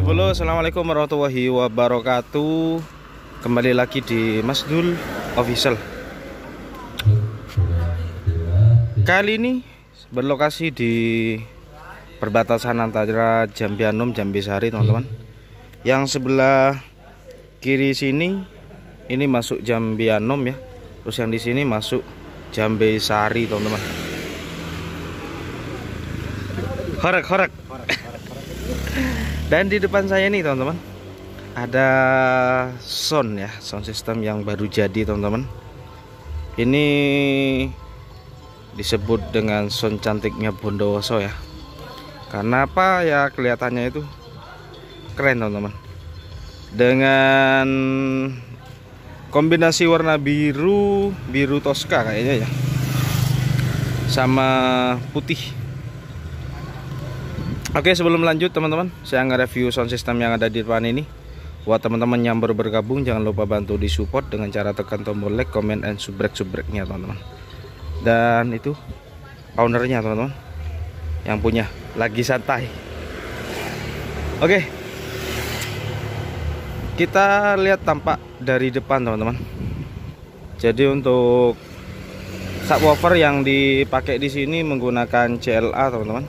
Bro, assalamualaikum warahmatullahi wabarakatuh. Kembali lagi di Mas Dul Official. Kali ini berlokasi di perbatasan antara Jambianum, Jambisari, teman-teman. Yang sebelah kiri sini ini masuk Jambianum ya. Terus yang di sini masuk Jambisari, teman-teman. Horek. Dan di depan saya ini, teman-teman, ada sound ya, sound system yang baru jadi, teman-teman. Ini disebut dengan sound cantiknya Bondowoso ya. Karena apa ya, kelihatannya itu keren, teman-teman. Dengan kombinasi warna biru Tosca kayaknya ya, sama putih. Oke, sebelum lanjut teman-teman, saya nge-review sound system yang ada di depan ini. Buat teman-teman yang baru bergabung, jangan lupa bantu di support dengan cara tekan tombol like, comment, and subrek-subreknya, teman-teman. Dan itu ownernya, teman-teman, yang punya lagi santai. Oke, kita lihat tampak dari depan, teman-teman. Jadi untuk subwoofer yang dipakai di sini menggunakan CLA, teman-teman.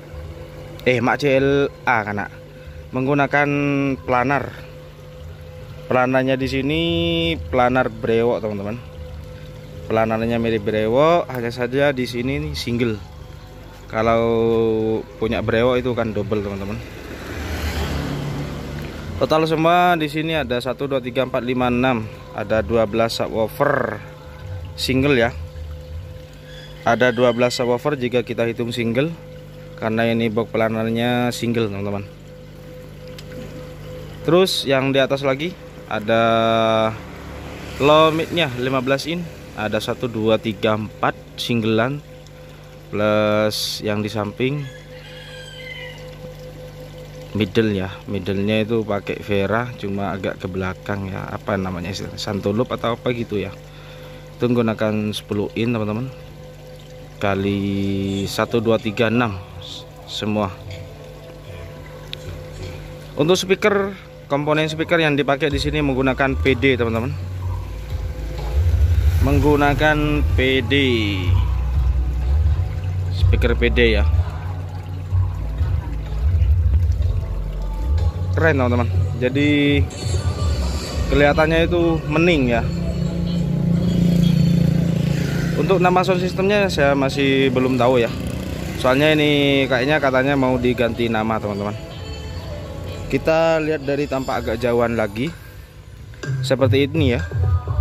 CLA karena menggunakan planar. Planarnya di sini planar brewok, teman-teman. Planarnya mirip brewok, hanya saja di sini single. Kalau punya brewok itu kan double, teman-teman. Total semua di sini ada 1 2 3 4 5 6. Ada 12 subwoofer single ya. Ada 12 subwoofer jika kita hitung single. Karena ini box planarnya single, teman-teman. Terus yang di atas lagi ada low midnya 15 in. Ada 1 2 3 4 singlean, plus yang di samping middle ya. Middlenya itu pakai Vera, cuma agak ke belakang ya. Apa namanya, santulup atau apa gitu ya. Itu menggunakan 10 in, teman-teman. Kali 1 2 3 6 semua. Untuk speaker, komponen speaker yang dipakai di sini menggunakan PD, teman-teman. Menggunakan PD, speaker PD ya. Keren, teman-teman. Jadi kelihatannya itu mening ya. Untuk nama sound systemnya saya masih belum tahu ya. Soalnya ini kayaknya katanya mau diganti nama, teman-teman. Kita lihat dari tampak agak jauhan lagi. Seperti ini ya.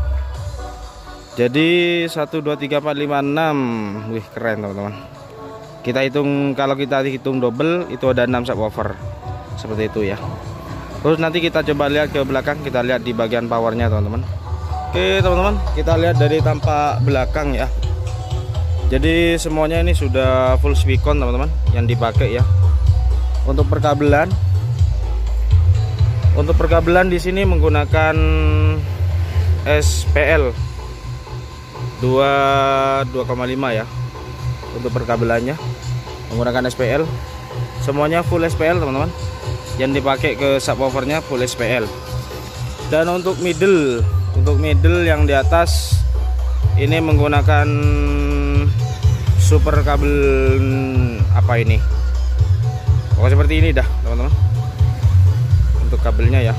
Jadi 1 2 3 4 5 6. Wih, keren, teman-teman. Kita hitung, kalau kita hitung double itu ada 6 subwoofer. Seperti itu ya. Terus nanti kita coba lihat ke belakang, kita lihat di bagian powernya, teman-teman. Oke, teman-teman, kita lihat dari tampak belakang ya. Jadi semuanya ini sudah full speakon, teman-teman, yang dipakai ya. Untuk perkabelan di sini menggunakan SPL 2,5 ya. Untuk perkabelannya menggunakan SPL. Semuanya full SPL, teman-teman. Yang dipakai ke subwoofernya full SPL. Dan untuk middle yang di atas ini menggunakan super kabel, apa ini, pokoknya seperti ini dah, teman-teman, untuk kabelnya ya.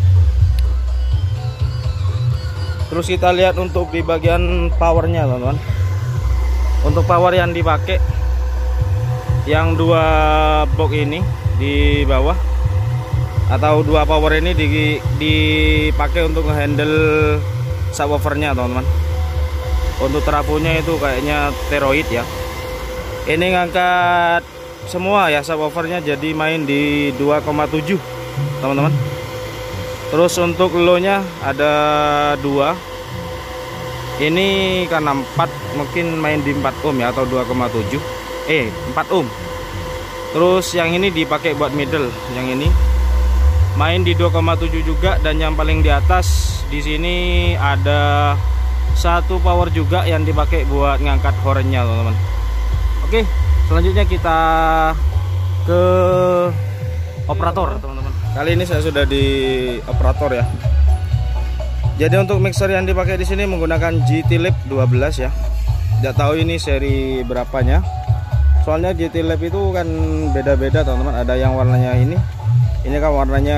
Terus kita lihat untuk di bagian powernya, teman-teman. Untuk power yang dipakai, yang 2 box ini di bawah, atau 2 power ini dipakai untuk handle subwoofernya, teman-teman. Untuk trafonya itu kayaknya teroid ya. Ini ngangkat semua ya subwoofernya, jadi main di 2,7, teman-teman. Terus untuk low-nya ada 2. Ini karena 4 mungkin main di 4 ohm ya, atau 2,7. 4 ohm. Terus yang ini dipakai buat middle, yang ini main di 2,7 juga. Dan yang paling di atas di sini ada 1 power juga yang dipakai buat ngangkat hornnya, teman-teman. Oke, selanjutnya kita ke operator, teman-teman. Kali ini saya sudah di operator ya. Jadi untuk mixer yang dipakai di sini menggunakan GT Lab 12 ya. Tidak tahu ini seri berapanya. Soalnya GT Lab itu kan beda-beda teman-teman. Ada yang warnanya ini kan warnanya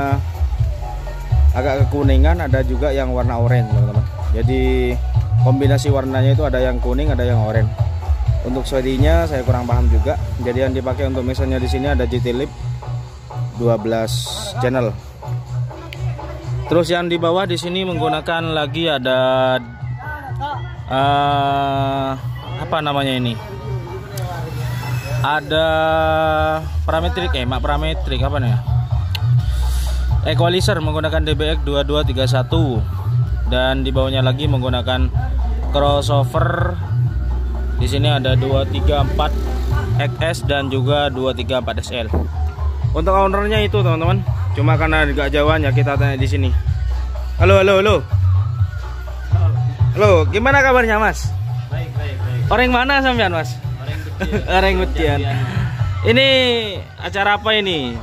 agak kekuningan, ada juga yang warna oranye teman-teman. Jadi kombinasi warnanya itu ada yang kuning, ada yang oranye. Untuk serinya saya kurang paham juga. Jadi yang dipakai untuk mixernya di sini ada GT Lab 12 channel. Terus yang di bawah di sini menggunakan lagi ada apa namanya ini? Ada parametrik, parametrik apa nih? Equalizer menggunakan DBX 2231 dan di bawahnya lagi menggunakan crossover. Di sini ada 234 XS dan juga 234 SL. Untuk ownernya itu teman-teman. Cuma karena agak jauhan ya kita tanya di sini. Halo. Halo, gimana kabarnya Mas? Baik. Orang mana sampean Mas? Orang Butian. Ini acara apa ini?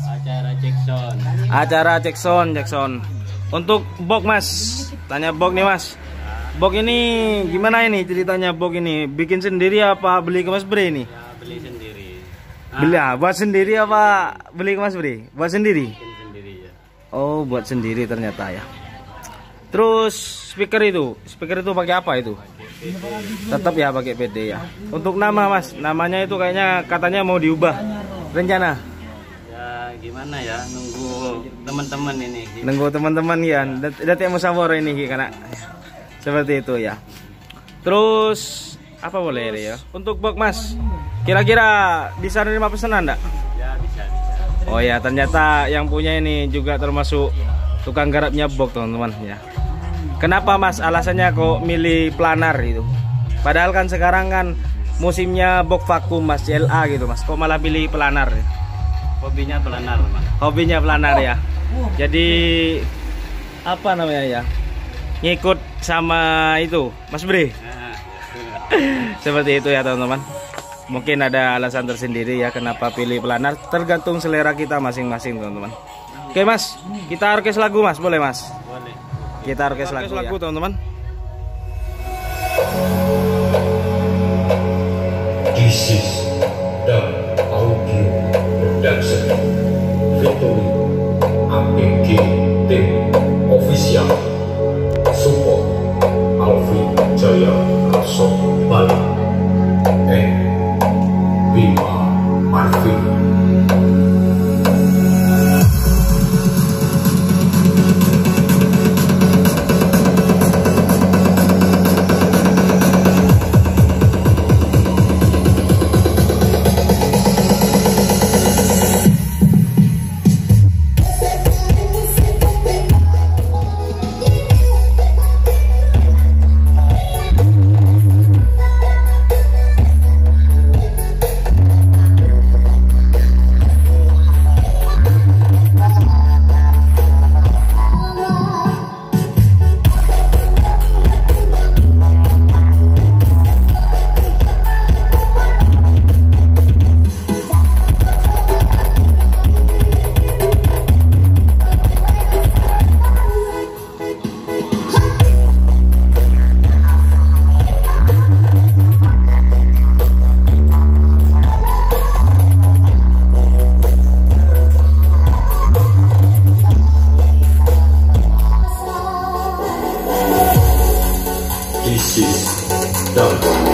Acara Jackson. Untuk box Mas, tanya box nih Mas. Box ini gimana ini ceritanya box ini? Bikin sendiri apa beli ke Mas Bre ini? Ya, beli sendiri. Buat sendiri apa beli ke Mas Bre? Buat sendiri. Sendiri ya. Oh, buat sendiri ternyata ya. Terus speaker itu pakai apa itu? Tetap ya pakai PD ya. Untuk nama Mas, namanya itu kayaknya katanya mau diubah. Rencana? Ya gimana ya, nunggu teman-teman ini. Nunggu teman-teman ya. Dati musyawarah ini karena seperti itu ya. Terus apa boleh ya? Untuk box Mas, kira-kira bisa nerima pesanan enggak? Ya bisa. Oh ya, ternyata yang punya ini juga termasuk tukang garapnya box teman-teman ya. Kenapa Mas alasannya kok milih planar itu? Padahal kan sekarang kan musimnya box vakum Mas, CLA gitu Mas. Kok malah pilih planar ya? Hobinya planar Mas. Hobinya planar ya. Jadi apa namanya ya? Ngikut sama itu Mas Bre. Seperti itu ya teman-teman. Mungkin ada alasan tersendiri ya kenapa pilih planar. Tergantung selera kita masing-masing teman-teman. Oke Mas, kita orkes lagu Mas, boleh Mas? Boleh. Kita orkes lagu ya teman-teman. This is the audio production Victory APG Team Official Support Alvin Jaya Karso Bali and Bima Marvin. This is done.